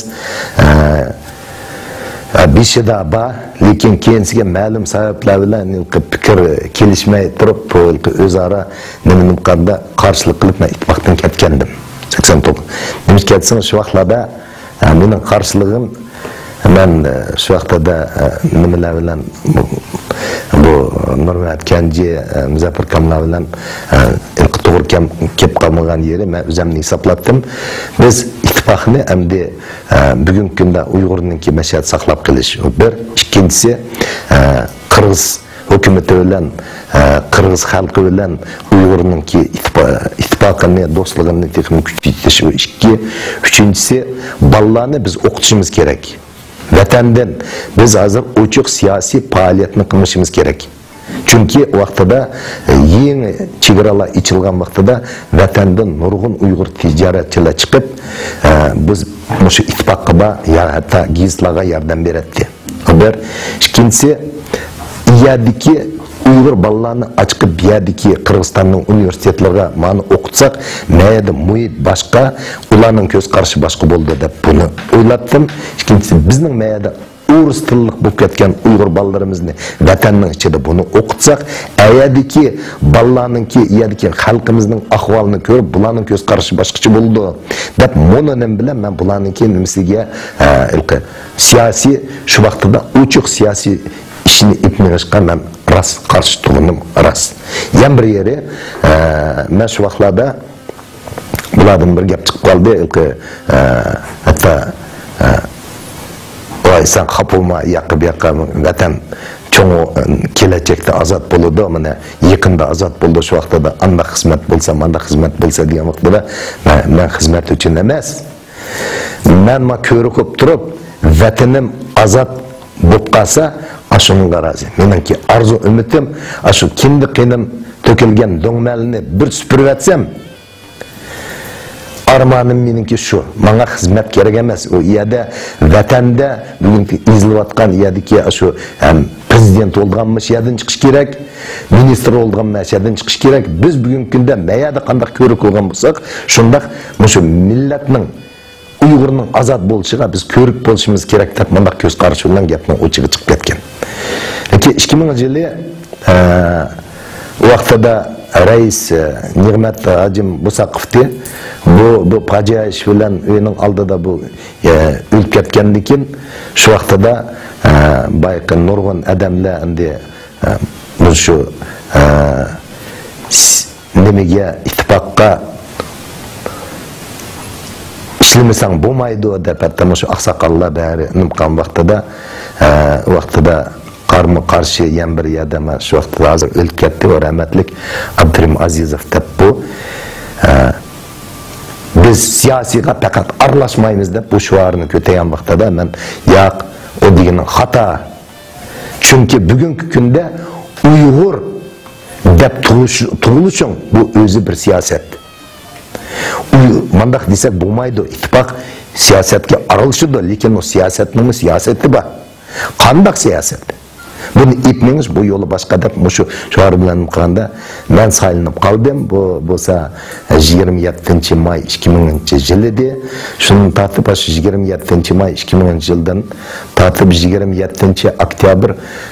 beshida bor, lekin keyinsiga ma'lum sabablar bilan fikr kelishmay turib, o'zaro nima qilganda qarshilik qilib men ittifoqdan ketgandim. sakson to'qqiz. Nima ketsin shu vaqtlarda mening qarshiligim men shu vaqtda nimalar bilan bu Nurmat Kanji, Muzaffar Kamlar bilan ilk to'g'ri kelib qolmagan yeri men o'zimni hisoblatdim. Biz ittifoqni endi bugungi kunda Uyg'urninki mashahat saqlab qilish bir, ikkinchisi Qirg'iz hukumati bilan Qirg'iz xalqi bilan Uyg'urninki ittifoqini, do'stligini texnik kuchaytirish ikki, uchinchisi bolalarni biz o'qitishimiz kerak. Vatandan biz hozir ochiq siyosiy faoliyatni qilishimiz kerak. Chunki vaqtida yangi chegaralar ochilgan vaqtida vatandan nurg'un Uyg'ur tijoratchilar chiqib, biz shu ittifoqqa ya hatto gizlarga yordam beradi. Bir, ikkinchisi iyadiki Uyghur balalarını açıp biyadiki Kırgızstan'ın üniversitetlere mani okutsak, meyede muhit başka, ulanın göz karşı başka boldu dep bunu oylattım. İkincisi bizning meyede Urus tıllık bu ketken Uyghur balalarımızını vatanның içinde bunu okutsak, ayadiki balalarının ki, ayadiki halkımızın ahvalını görüp, bulanın göz karşı başkıcı buldu. Dep mononem bilen ben bulanın ki nimisiga ilki siyasi, şu vakti da uçuk siyasi işini ipmeyişken ben ras karşı tuğunum ras. Yan bir yeri, ben şu vaktlarda bulardan bir gap çıkıp kaldı, ilki hatta vay sen kapılma yakı bir yakı vatan çoğu gelecekte azat buludu ama yakında azat buldu şu vakti da anda hizmet bulsa, anda hizmet bulsa diye vakti da ben, ben hizmet için emez. Ben ma körük opturup vatanım azat bulup kalsa aşının garazi. Menimki arzu ümitim aşı kendi kıyım tökülgen döngmelini bir süpürüp etsem armanım menimki şu, bana hizmet gerek emez. O iyada vatanda bugünkü izlivatkan iyadaki aşı yani prezident olganmış yadan çıkış gerek, minister olganmış yadan çıkış gerek. Biz bugünkünde meyada kandak körük olgan bulsak, şundak şu milletinin Uygur'un azat bolışıga biz körük bolışımız gerek dep mındak göz karşılığından gapning uçuga çıkıp ketken. iki ming yılı o vaqtda reis Nigmat Hacim Busaqov'ti bu bu pajayish bilan uyning oldida bu o'lib ketgandan keyin shu vaqtda bayqi nurg'un odamlar endi shu nimaga ittifoqqa işlemesen bo'lmaydi deb aytdim. Shu oqsoqollar bari nimqan vaqtida vaqtida qarma qarshi yan bir yerdama shu vaqtda hozir o'lib ketdi va rahmatlik Abdurim Azizov deb bu biz siyosiyga faqat aralashmaymiz deb bu shuarni ko'targan vaqtida men yo'q o degan xato. Chunki bugungi kunda Uyg'ur deb tug'ilish bu o'zi bir siyosat. Mandak desek bo'lmaydi, ittifoq siyosatga aralashadi, lekin o siyosatning siyosati bor. Qanday siyosat? Buni ipningiz bu yo'li boshqa deb shu shuar bilan qilganda men saylanib qoldim. Bu bo'lsa yigirma yettinchi may ikki minginchi yil edi. Shuni tartib shu yigirma yettinchi may ikki minginchi yildan tartib yigirma yettinchi oktyabr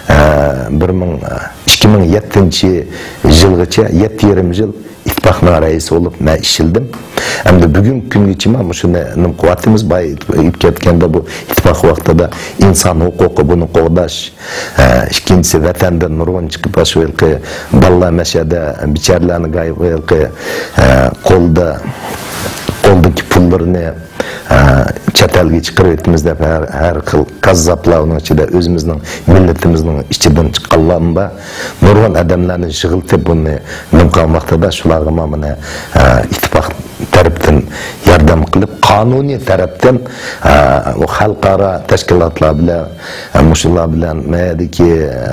ikki ming yettinchi yilgacha yetti yarim yil ittifoqning raisi bo'lib men ishildim. Endi bugungi kungacha mana shuni nim quvvatimiz bay ib ketganda bu ittifoq vaqtida inson huquqi buni qo'llash, ikkinchisi vatandan nurg'un chiqib shu yilqi balla mashada bicharalarni g'ayqi qo'lda qo'ldagi pullarni chet elga chiqarib etimiz deb har xil kazzablarning ichida o'zimizning millatimizning ichidan chiqqanlar nurg'un odamlarni yig'iltib buni nimqon vaqtida shularga mana ittifoq tarafdan yordam qilib qonuniy tarafdan o xalqaro tashkilotlar bilan mushullar bilan mayadagi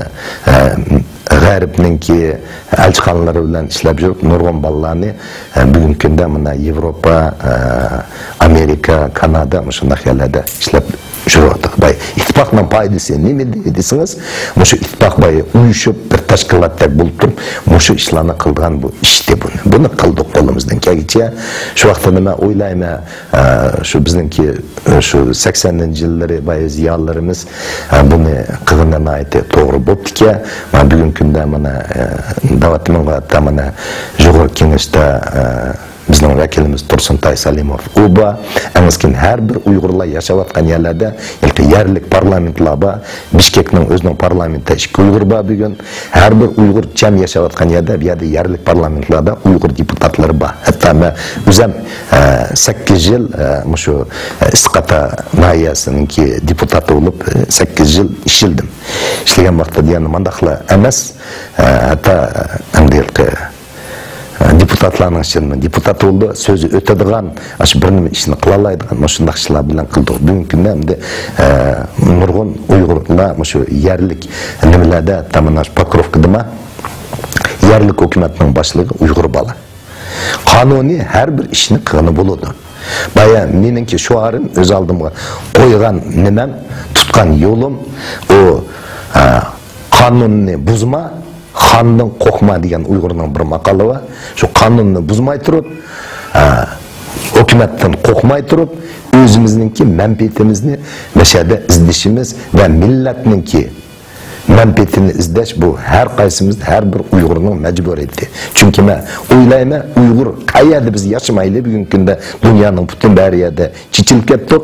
g'arbninki elchixonalari bilan ishlab yurib nurg'un bolalarni bugungi kunda mana Yevropa, Amerika, Kanada shunday yerlarda ishlab yuribdi. Bay ittifoqning foydasi nima desangiz, shu ittifoq bay uyushib bir tashkilotdek bo'lib turib, shu ishlarni qilgan bu ishdi buni. Buni qildik qo'limizdan kelgancha. Shu vaqtda men o'ylayman, shu bizningki shu saksoninchi yillari bay ziyonlarimiz buni qilgandan aytdi to'g'ri bo'pti-ki, men bugungi kunda mana da'vatimga mana Jo'g'or kengashda bizning vakilimiz Tursuntay Salimov Uba, angizkin her bir Uyg'urlar yashayotgan yerlarda ilki yerlik parlamentlar bor. Bishkekning o'zining parlamentida ikki Uyg'ur bor bugun. Har bir Uyg'ur jam yashayotgan yerda bu yerda yerlik parlamentlarda Uyg'ur deputatlari bor. Hatto men o'zim sakkiz yil shu Isqata nahiyasininki deputati bo'lib sakkiz yil ishildim. Ishlagan vaqtda yana mandaqlar emas, hatto angilqi deputatlarning ishini deputat oldu, sözü ötedigan, aş bir nima ishni qila oladigan shunday ishlar bilan qildik. Bugungi kunda endi nurg'un Uyg'urlar shu yerlik nimalarda tamanash Pokrovkadama yerlik hukumatning boshlig'i Uyg'ur bola. Qonuniy har bir ishni qilgani bo'ladi. Baya meningki shuarim o'z oldimga qo'ygan nimam, tutgan yo'lim o qonunni buzma, Xandan qo'rqma degan Uyg'urning bir maqoli bor. Shu qonunni buzmay turib, hukumatdan qo'rqmay turib, o'zimizningki manfaatimizni mashada izlashimiz va millatningki manfaatini izlash bu har qaysimiz, har bir Uyg'urning majburiyati. Chunki men o'ylayman, Uyg'ur qayerda biz yashamayli bugungi kunda dunyoning butun bariyada chichilib ketdik.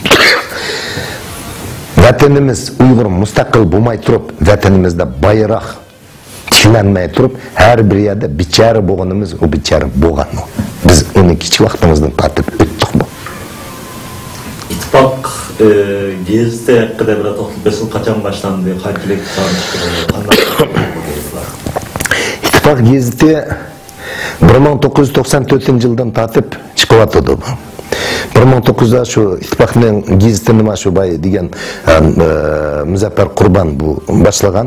Vatanimiz Uyg'ur mustaqil bo'lmay turib, vatanimizda bayroq tiklanmay turib, har bir yerda bichara bo'lganimiz, o bichara bo'lgan. Biz uni kichik vaqtimizdan tortib o'tdik bu. İttifak e, gezisi hakkında biraz to'xtalib bersin, qachon boshlandı, qanchalik son chiqdi, İttifak gezisi bir ming to'qqiz yuz to'qson to'rtinchi yildan tortib chiqyapti. bir ming to'qqiz yuz shu ittifaqning geziti nima shu bay degan Muzaffar Qurban bu boshlagan.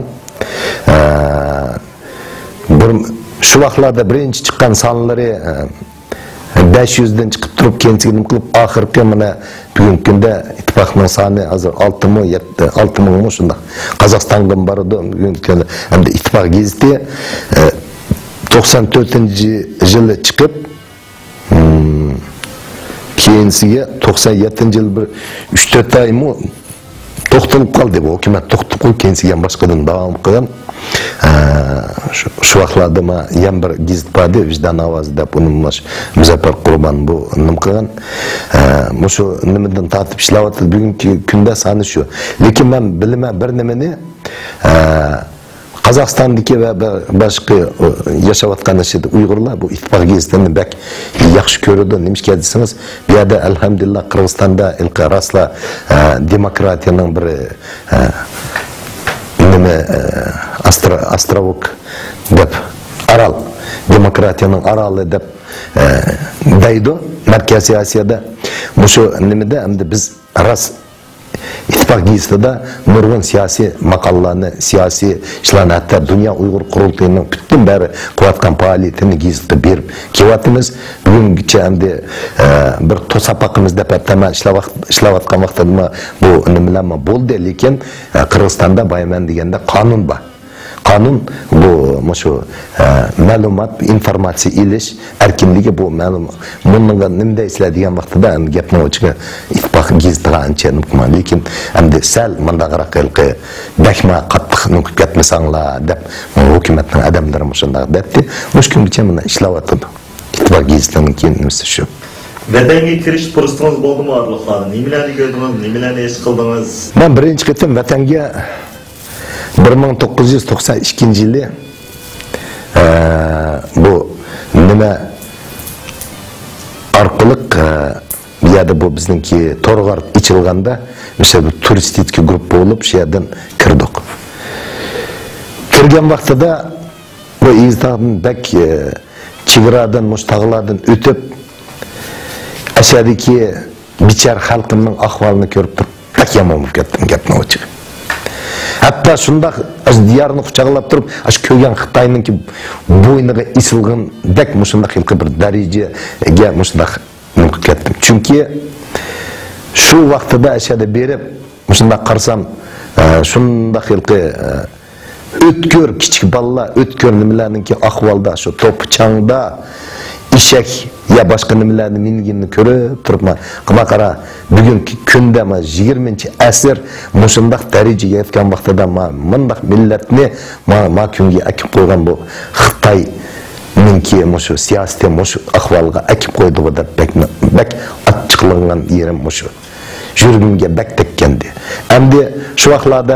Bir shu vaqtlarda birinchi chiqqan sonlari besh yuz dan chiqib turib keyinchigini qilib oxirgi mana bugungi kunda ittifoqning soni hozir olti ming yetti olti ming shunday Qozog'istonga bordi. Bugungi kunda hamda ittifoq geziti to'qson to'rtinchi yili chiqib keyinsiga to'qson yettinchi yil bir uch to'rt oy mu to'xtalib qoldi bu hukumat to'xtatib qo'yib keyinsiga boshqadan davom qilgan. Shu vaqtlarda ma ham bir gazet bordi, Vijdon ovozi deb uni Muzaffar Qurban bu nim qilgan. Bu shu nimadan tortib ishlayapti bugungi kunda soni shu. Lekin men bilaman bir nimani Qozog'istondagi va boshqa yashayotgan Uyg'urlar bu ittifoq gazetini bak yaxshi ko'radi. Nimishga desangiz, bu yerda alhamdulillah Qirg'izistonda ilqa rasla demokratiyaning bir nima ostrovok deb aral demokratiyaning arali deb deydi Markaziy Osiyoda. Bu shu nimada endi biz ras ittifaq gazetida nurg'un siyosiy maqolalarni, siyosiy ishlarni, hatto Dunyo Uyg'ur qurultayining butun bari qilayotgan faoliyatini gazetda berib kelyapmiz. Bugungacha endi bir to'sapaqimiz deb atama ishlayotgan vaqtda bu nimalarmi bo'ldi, lekin Qirg'izistonda bayman deganda qonun bor. Qonun bu shu ma'lumot, informatsiya ilish erkinligi bu ma'lum. Bunga nima deysizlar degan vaqtida gapni o'chiga ittifoq gazetiga ancha nima, lekin endi sal mandaqroq qilqi bakma qattiq nuqib ketmasanglar deb hukumatning odamlari shunday debdi. Mushkungacha mana ishlayapti. İttifaq gezitining keyin nimasi shu. Vatanga kirish fursatingiz bo'ldimi arliqlarni? Nimalarni ko'rdingiz, nimalarni his qildingiz? Men birinchi qatim vatanga bir ming to'qqiz yuz to'qson ikkinchi yili bu nima orqali bu yerda bu bizningki To'rg'ar ichilganda o'sha bir turistik guruh bo'lib shu yerdan kirdik. Kirgan vaqtida bu izdan bak chegaradan, mushtag'lardan o'tib aşağıdaki bichar xalqimning ahvolini ko'rib turib, tak yomon bo'lib ketdim gapni o'chib. Hatta shundoq diyorni quchoqlab turib, ash ko'rgan Xitoyninki bo'yniga isilgan bak mushundaq bir darajaga mushundaq bo'lib ketdim. Chunki shu vaqtida aşağıda berib, mushundaq qarsam, shundaq xilqi o'tkir kichik bolalar o'tkir nimalarningki ahvolda shu to'pchangda ishak ya boshqa nimalarni minganini ko'rib turibman. Qima qara, bugungi kunda ma yigirmanchi asr mushundaq darajaga yetgan vaqtida ma mundaq millatni ma ma kunga akib qo'ygan bu Xitoy minki mushu siyosatda mushu ahvolga akib qo'ydi deb bak bak achchiqlangan yerim mushu. Yurgimga bak tekkandi. Endi shu vaqtlarda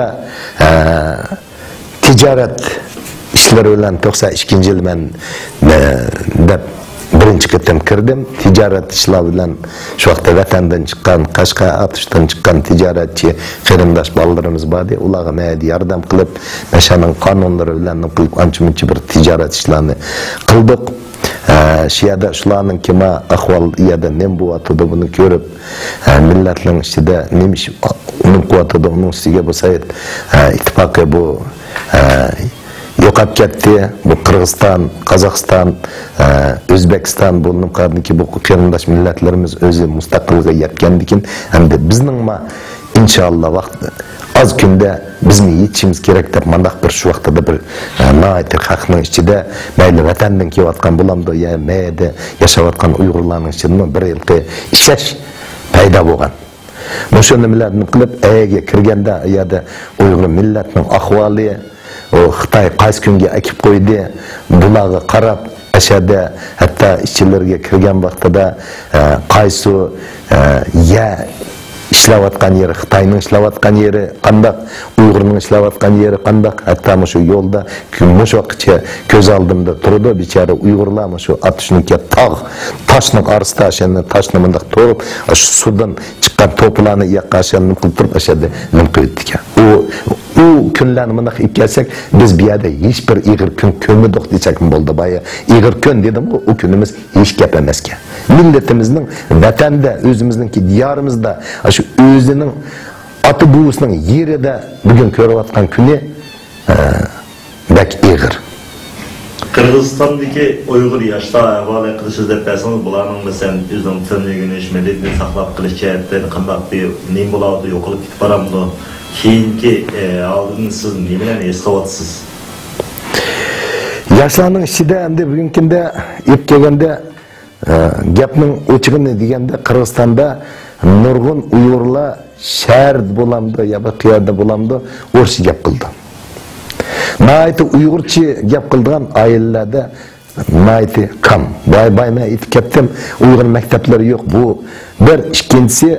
tijorat ishlari bilan to'qson ikkinchi yil men deb birinchi qatim kirdim. Tijorat ishlari bilan shu vaqtda vatandan chiqqan, Qashqa Atishdan chiqqan tijoratchi qarindosh bolalarimiz bordi. Ularga mayli yordam qilib, mashaning qonunlari bilan qilib ancha-muncha bir tijorat ishlarini qildik. Shu yerda shularning kima ahvol yerda nim bo'yatdi buni ko'rib, millatning ichida nemish uning quvvatida uning ustiga bu sayt ittifoqi bu yo'qolib ketdi. Bu Qirg'iziston, Qozog'iston, O'zbekiston bo'linib qadimki bu qarindosh millatlarimiz o'zi mustaqilga yetgandikin, hamda bizning ma inshaalloh vaqt az günde biz mi yetişimiz gerek deb mandaq bir şu vaqtda bir naaytir haqning ichida mayli vatandan kelayotgan bulamdı ya mayda yaşayotgan Uyg'urlarning ichida bir yilqi ishlash paydo bo'lgan. O'sha nimalarni qilib ayaga kirganda yoda Uyg'ur millatining ahvoli o Xitoy qaysi kunga akib qo'ydi, bularga qarab ashada hatto ishchilarga kirgan vaqtida qaysi ya ishlayotgan yeri, Xitoyning ishlayotgan yeri qandaq, Uyg'urning ishlayotgan yeri qandaq, hatto shu yo'lda kumush vaqtcha ko'z oldimda turdi, bechora Uyg'urlar shu atishnikka tog' toshning orasida ashani toshni mundaq to'rib, shu suvdan chiqqan to'plarni yaqashani qilib turib ashada nim qo'ydi ekan. U u kunlarni mana qilib kelsak, biz bu yerda hech bir ig'ir kun ko'midoq desak bo'ldi. Boya ig'ir kun dedim, u kunimiz hech gap emas ekan. Millatimizning vatanda, o'zimizning diyorimizda shu o'zining ota buvisining yerida bugun ko'rayotgan kuni bak ig'ir. Qirg'izistondagi Uyg'ur yoshlar ahvoli qilishni deb bersangiz, bularning masalan o'zining tilini o'rganish, millatni saqlab qolish jihatdan qanday bir nim bo'ladi, yo'qolib ketib boramdi. Keyingi oldin siz nimalarni eslayapsiz? Yoshlarning ichida endi bugungi kunda ep kelganda gapning o'chig'ini deganda Qirg'izistonda nurg'un Uyg'urlar shahar bo'lamdi, ya bir qayerda bo'lamdi, o'rsi gap qildi. Nayti Uyg'urcha gap qilgan oilalarda nayti kam. Bay bay men aytib ketdim, Uyg'ur maktablari yo'q. Bu bir, ikkinchisi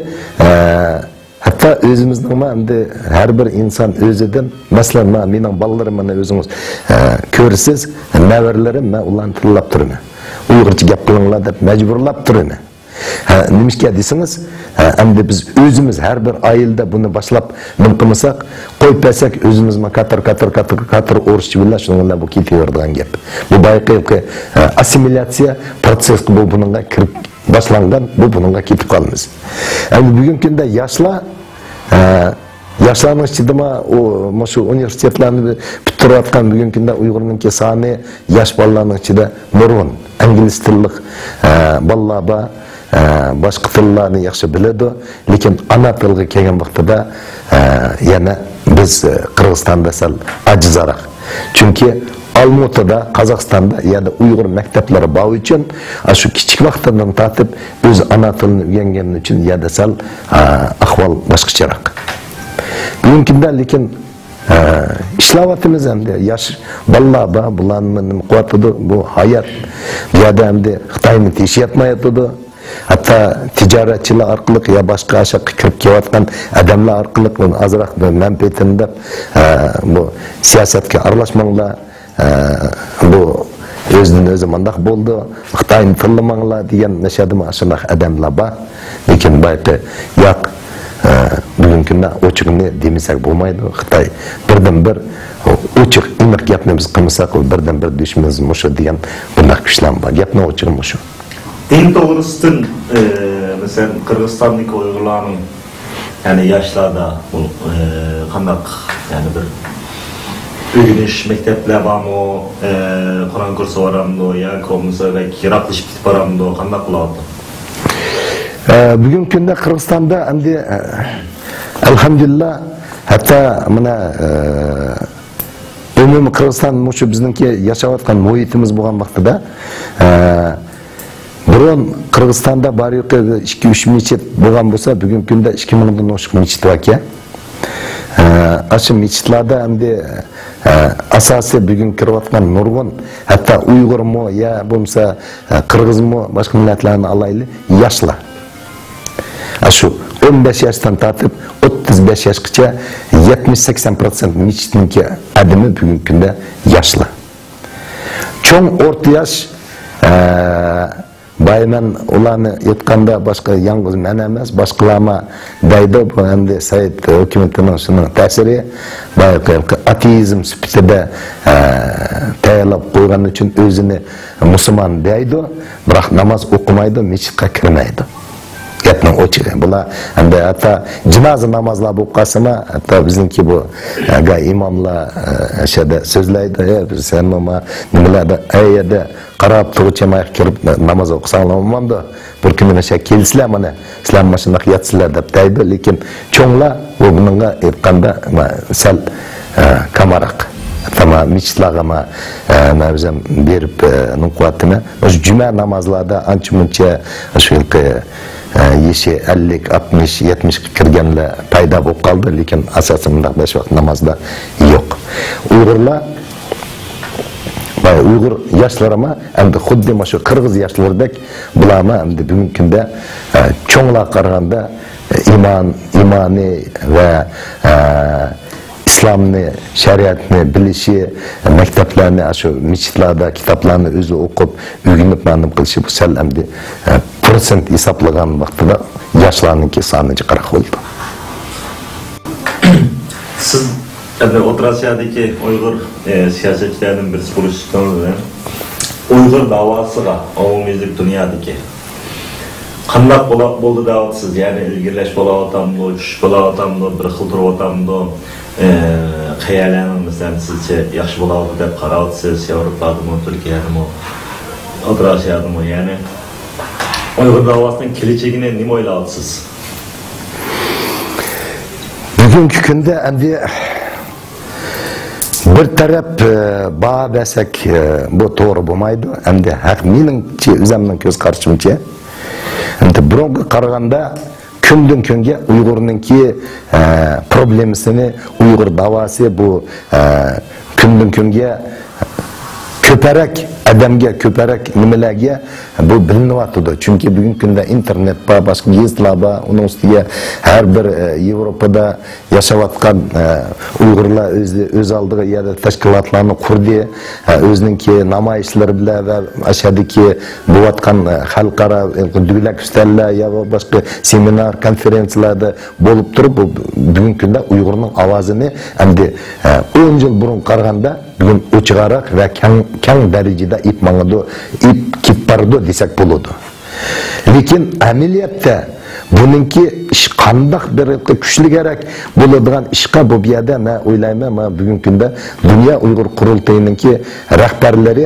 hatta o'zimizning endi har bir inson o'zidan, masalan, mening bolalarimni o'zingiz ko'rsiz, navarlarim men ularni tillab turaman. Uyg'urcha gap qilinglar deb majburlab turaman. Nimishga desangiz, endi biz o'zimiz har bir oilada buni boshlab nimqimisak, qo'yib bersak, o'zimiz qator qator qator qator o'rishchi bilan shunga bu ketaveradigan gap. Bu bayqi assimilyatsiya prosesi bu bunga kirib boshlangan, bu bunga ketib qolamiz. Endi bugungi kunda yoshlar yoshlarning ichida o shu universitetlarni bitirayotgan bugungi kunda Uyg'urning soni yosh bolalarning ichida nurg'un ingliz tilli bolalar bor, boshqa tillarni yaxshi biladi, lekin ana tilga kelgan vaqtida yana biz Qirg'izistonda sal ajizroq. Chunki Almutada, Qozog'istonda ya da Uyg'ur maktablari bor uchun shu kichik vaqtdan tortib o'z ana tilini o'rgangani uchun ya da sal ahvol boshqacharoq. Bugungi kunda lekin ishlayotimiz endi yosh bolalar bor, bularni nima qilyapti, bu hayot bu yerda endi Xitoyni teshiyotmayapti. Hatto tijoratchilar orqali ya boshqa ashaqqa kirib kelayotgan odamlar orqali buni azroq manfaatini deb bu siyosatga aralashmanglar, bu o'zidan o'zi mandaq bo'ldi, Xitoyni tillamanglar degan nashadimi shunday odamlar bor. Lekin bayqi yo'q, bugungi kunda ochiqni demasak bo'lmaydi. Xitoy birdan bir ochiq aniq gapni biz qilmasak, birdan bir dushmanimiz mushu degan bunday kuchlar bor. Gapni ochiq mushu. En doğrusu e, mesela Kırgızistan'daki Uygurların yani yaşlarda bu e, kandak yani bir öğreniş mektepler var mı, e, Kur'an kursu var mı, ya komisa ve kiraklaşıp gidip var mı, kandak kıladı? E, bugün günde Kırgızistan'da endi e, elhamdülillah hatta buna e, umumi Kırgızistan şu bizimki yaşayotgan muhitimiz bo'lgan vaqtida e, burun Kırgızistan'da bari ikki uch mechit bo'lgan bo'lsa, bugungi kunda ikki mingdan oshiq mechit bor ekan. Aşı mechitlarda endi asosiy bugun kirayotgan nurg'un, hatto Uyg'urmi ya bo'lmasa Qirg'izmi, boshqa millatlarni alayli yoshlar. Shu o'n besh yoshdan tortib o'ttiz besh yoshgacha yetmish sakson prosent mechitniki adimi bugungi kunda yoshlar. Cho'ng o'rta yosh bayman ularni aytganda boshqa yolg'iz men emas, boshqalarma deydi, bu endi Said hukumatining shuning ta'siri, bayqi ateizm sifatida tayyorlab qo'ygan uchun o'zini musulmon deydi, biroq namoz o'qimaydi, mechitga kirmaydi. Gapning ochiq. Bular endi hatta jinoza namozlar bo'lib qolsa-ma, hatta bizningki bu ga imomlar ashada so'zlaydi, sen nima nimalarda ayada qarab turuvchi mayq kirib namoz o'qisanglar bir kun mana shu kelsizlar mana sizlar mana shunday yatsizlar deb deydi, lekin cho'nglar bu bunga aytganda sal kamaroq. Tamam, miçlaga ma mevzem berip nukvatını. O cuma namazlarda ançı-munça şu yılki yeşe ellik, altmış, yetmiş kirgenle payda bulup kaldı. Lekin asasında beş vakit namazda yok. Uygurlar Uygur yaşlarıma hem de xuddi şu Kırgız yaşlardaki bulama hem de bugünkünde çoğunluğa qaraganda iman, imani ve İslam'ni, şeriatni bilişi, mekteplerini, şu miçitlarda kitaplarını özü okup, öğrenip manım kılışı bu sel emdi prosent hesaplagan vaxtıda yaşlarınınki sanıcı qirq oldu. Siz endi O'rta Osiyodagi Uyg'ur siyosatchilarning birisi bo'lishingizdan Uyg'ur davosiga umumiylik dunyodagi qanday bo'ldi davotsiz, ya'ni ilgirlash bo'layotamdi, tush bo'layotamdi, bir xil turyotamdi, xayollaningizdan sizcha yaxshi bo'ladi deb qarayapsiz, Yevropadami, Turkiyadami, O'rta Osiyodami, ya'ni Uyg'ur davosining kelajagini nima o'ylayapsiz? Bugungi kunda endi bir taraf bağ desek bu doğru bo'lmaydi. Endi haq meningcha, o'zimning ko'z qarashimcha, endi burunga qaraganda kundan kunga Uyg'urninki problemasini, Uyg'ur davası bu kundan kunga ko'parak adamga ko'parak nimalarga bu bilinyapti. Chunki bugungi kunda internet bor, boshqa yezlar bor, uning ustiga har bir Yevropada yashayotgan Uyg'urlar o'zi o'z oldiga yana tashkilotlarni qurdi, o'zininki namoyishlar bilan va ashadiki bo'layotgan xalqaro davlat ustallar ya boshqa seminar, konferensiyalarda bo'lib turib, bugungi kunda Uyg'urning ovozini endi o'n yil burun qaraganda bugun o'chiqaroq va keng keng darajada ip mangıdı, ip kippardı desek buludu. Lekin ameliyatda bununki iş qandaq bir güçlü gerek buladigan işqa bu biyada ne oylayman ama bugün günde Dünya Uygur Kurultayı'nınki rahbarları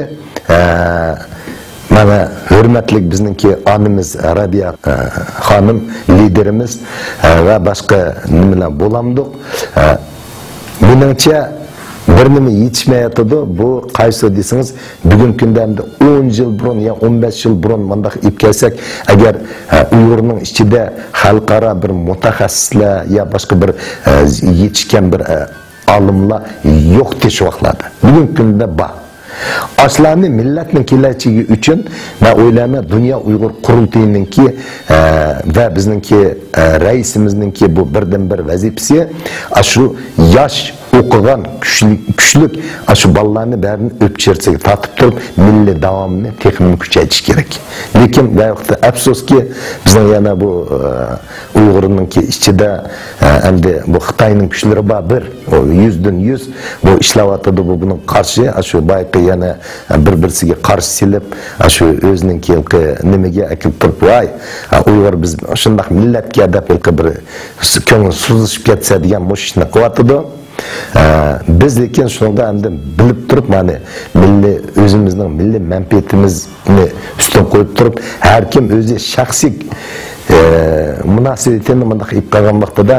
mana hürmetlik bizninki anımız Rabia Hanım liderimiz ve başka nimeler bulamdık. Bununca bir nima yetishmayotdi. Bu qaysi desiniz, bugungi kunda hamda o'n yil burun ya o'n besh yil burun mundaq ib kelsak, agar Uyg'urning ichida xalqaro bir mutaxassislar ya boshqa bir yetishgan bir olimlar yo'q desh vaqtlarda. Bugungi kunda bor. Aslanı milletning kelajagi uchun men o'ylayman Dünya Uyg'ur Qurultayininki va bizninki raisimizningki bu birdan bir vazifasi shu yosh o'qigan kuchli kuchlik shu bolalarni barini o'pchersiga tatib turib milliy davomini texnik kuchaytirish kerak. Lekin bu vaqtda afsuski bizning yana bu Uyg'urninki ichida endi bu Xitoyning kuchlari bor, bir yuzdan yuz bu ishlayotdi, bu buning qarshi shu bayqi yana bir-birsiga qarshi silib shu o'zininki nimaga akib turib, voy Uyg'ur biz shunday millatga deb bir ko'ngil suzishib ketsa degan mushishni qilyotdi. Biz lekin shunda endi bilib turib, mana milliy o'zimizning milliy manfaatimizni ustun qo'yib turib, har kim o'zi shaxsiy munosabatini bunday qilib qolgan vaqtida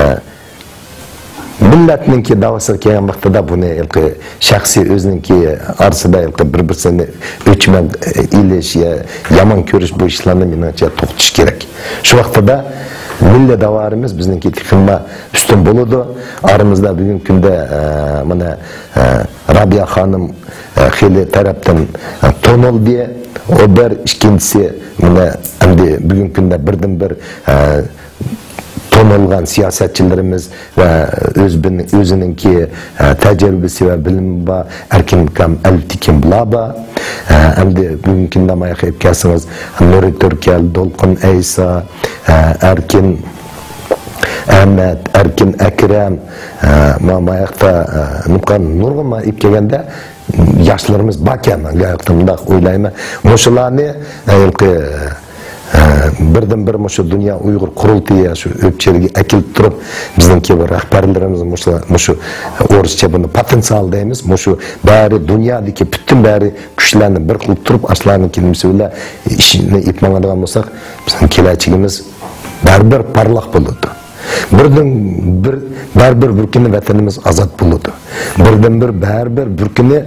millatninki davosiga kelgan vaqtida buni shaxsiy o'zininki orasida bir-birini o'chman ilish, yomon ko'rish bu ishlarni menimcha to'xtatish kerak. Shu vaqtida milli davarimiz bizninki xilma üstün buludu. Aramızda bugün günde mana Rabia Hanım xili taraftan tonol diye o bir ikincisi mana endi bugün günde birden bir tonolgan siyasetçilerimiz ve özününki tecrübesi ve bilimi var. Erkin kam eltikim blaba. Hem de bugünkünde mayaq epkasınız Nuri Türkel, Dolkun Eysa, Erkin Ahmet, Erkin Ekrem, mayaqta nurgan nurgama epkaganda yaşlarımız bakan, layaqtımda oylayma. Moşularını birden bir şu Dünya Uygur Kurultayı şu öpçeliği ekilip durup bizimki bu rahberlerimiz şu Orusça bunu potansiyel deyimiz şu bari dünyadaki bütün bari güçlerini bir kılıp durup aslanın kelimesi öyle işini ipmanladıgan olsak bizim keleceğimiz berber parlak buludu. Birden bir berber bir günü vatanımız azat buludu. Birden bir berber bir günü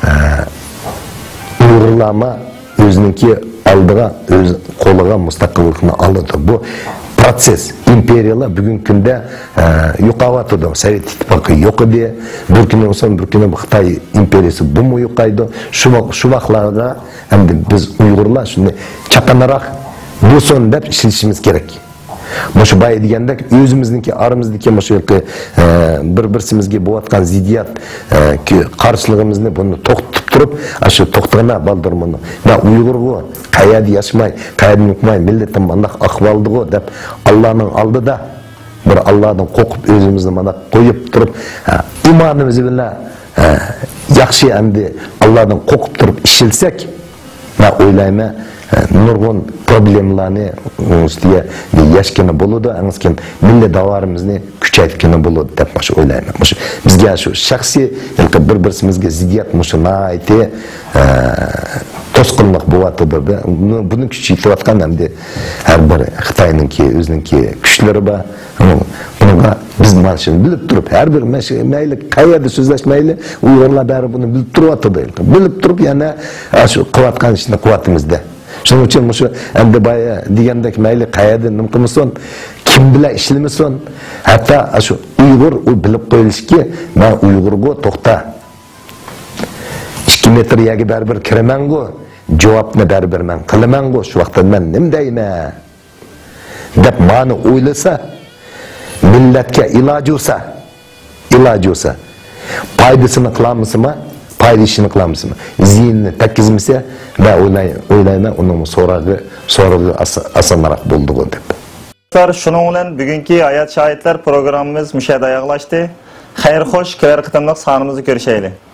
Uygurlama özününki aldığa, öz kolağa müstakillikini aldı. Bu proses, imperiyalar bugün günde e, yuqavatıdı. Sovet İttifakı yok idi. Bir günün son bir günün Xitay imperiyası bu mu yuqaydı? Şu, şu vaxtlarda hem de biz Uygurlar şimdi çapanarak bu son dep işlişimiz gerek. Şu bay degende özümüzdeki aramızdaki şu bir birsimizge boğatkan ziddiyat ki karşılığımızı bunu to'xtatib turib, şu to'xtagana baldırmını. Ben Uygurgu qayerda yaşamay, qayerda yukmay, milletim mandaq ahvaldığı dep Allah'ın aldı da bir Allah'dan qo'rqib özümüzni mana qo'yib turib, imanımızı bilan yaxshi endi Allah'dan qo'rqib turib ishilsak, ben o'ylayman nurgun problemlarni üstüye yaşkını buludu, anısken millet davarımızı küçeytkini buludu dep maşı oylayman. Bizge şu şahsi bir birsimizge ziddiyat maşı naiti tosqunluq bulatıdır. Bunu küçeytiyatkan hem de her bir Xitay'nınki, özününki güçleri var. Bunga biz manşını bilip durup her bir meyli kayada sözleşmeyle Uygurlar bari bunu bilip duruvatıdı. Bilip durup yani şu kıvatkan içinde kıvatımızda. Şunun için şu endi baya degandek mayli qayerda nima qilmasin, kim bilan ishlamasin, hatta şu Uygur u bilib qo'yilishki, men Uygurga to'xta. ikki metr yagi baribir kiraman-ku, javobni baribir men qilaman-ku, shu vaqtda men nima deyman? deb mani o'ylasa, millatga iloji bo'lsa, iloji bo'lsa, foydasini qilamizmi? Payda işini kılamızmı? Zihnini tekkizmese ve oylayman onun sorağı sorağı asanlarak bulduğu dep. Şunun bilen bugünkü Hayat Şahitler programımız müşahede ayaklaştı. Hayır hoş, keler kıtımlık sahnımızı görüşeyle.